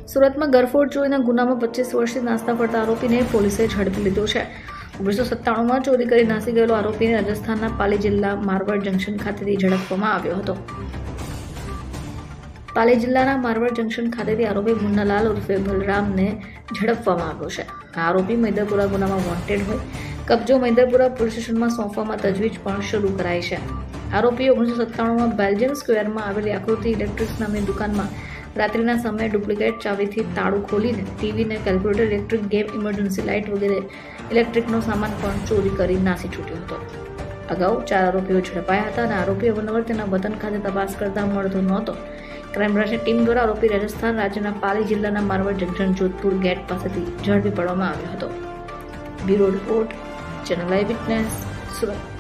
સુરતમાં ગરફોડ ચોરીના ગુનામાં 25 વર્ષથી નાસ્તા ફરતા આરોપીને પોલીસે ઝડપી લીધો છે। 1997માં ચોરી કરી નાસી ગયેલો આરોપીને રાજસ્થાનના પાલી જિલ્લા મારવાડ જંકશન ખાતેથી ઝડપવામાં આવ્યો હતો। પાલી જિલ્લાના મારવાડ જંકશન ખાતેથી આરોપી મુન્નાલાલ ઉર્ફે બલરામને ઝડપવામાં આવ્યો છે। આ આરોપી મૈદરપુરા ગુનામાં વોન્ટેડ હોય કબજો મૈદરપુરા પોલીસ સ્ટેશનમાં સોંપવામાં તજવીજ પણ શરૂ કરાઈ છે। આરોપીએ 1997માં બેલ્જિયમ સ્ક્વેરમાં આવેલી આકૃતિ ઇલેક્ટ્રિક્સ નામની દુકાનમાં રાત્રિના સમયે ડુપ્લિકેટ ચાવીથી તાળું ખોલીને ટીવીને calculator electric game emergency light વગેરે ઇલેક્ટ્રિકનો સામાન પણ ચોરી કરી નાસી છૂટ્યો હતો। અગાઉ 4 આરોપીઓ ઝડપાયા હતા અને આરોપી અવારનવાર તેના વતન ખાતે તપાસ કરતા મળતો નહોતો। ક્રાઇમ બ્રાન્ચની ટીમ દ્વારા આરોપી રાજસ્થાન રાજ્યના પાલી જિલ્લાના મારવાડ જંકશન જોધપુર ગેટ પાસેથી ઝડપી પાડવામાં આવ્યો હતો। Bureau report, channel eyewitness, Surat.